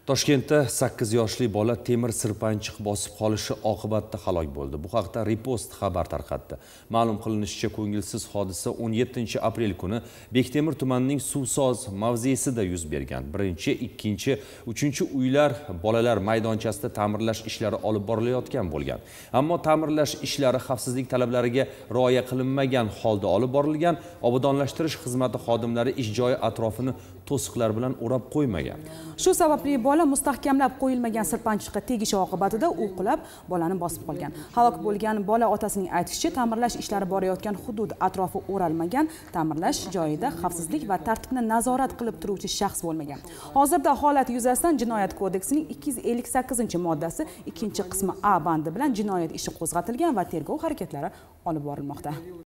Toshkentda 8 yoshli bola temir sirpanchiq bosib qolishi oqibatida halok bo'ldi. Bu haqda Repost xabar tarqatdi. Ma'lum qilinishicha, ko'ngilsiz hodisa 17 aprel kuni Bektemir tumanining Suvsoz mavzesida yuz bergan. 1-chi, 2-chi, 3-chi uylar bolalar maydonchasida ta'mirlash ishlari olib borilayotgan bo'lgan. Ammo ta'mirlash ishlari xavfsizlik talablariga rioya qilinmagan holda olib borilgan. Obodonlashtirish xizmati xodimlari ish joyi atrofini to'siqlar bilan o'rab qo'ymagan. Shu sababli bola mustahkamlab qo'yilmagan sirpanchiqqa tegishi oqibatida u qulab bolani bosib qolgan. Halok bo'lgan bola otasining aytishicha, ta'mirlash ishlari borayotgan hudud atrofi o'ralmagan, ta'mirlash joyida xavfsizlik va tartibni nazorat qilib turuvchi shaxs bo'lmagan. Hozirda holat yuzasidan Jinoyat kodeksining 258-moddasi 2-qismi A bandi bilan jinoyat ishi qo'zg'atilgan va tergov harakatlari olib borilmoqda.